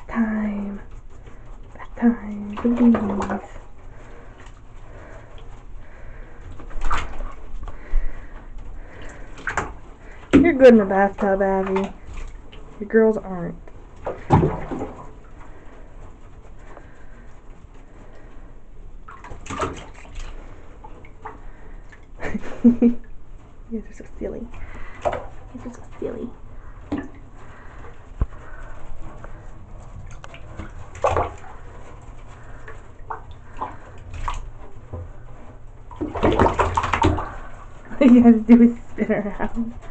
time. Bath time. Please. You're good in the bathtub, Abby. The girls aren't. You guys are so silly. You guys are so silly. All you gotta do is spin around.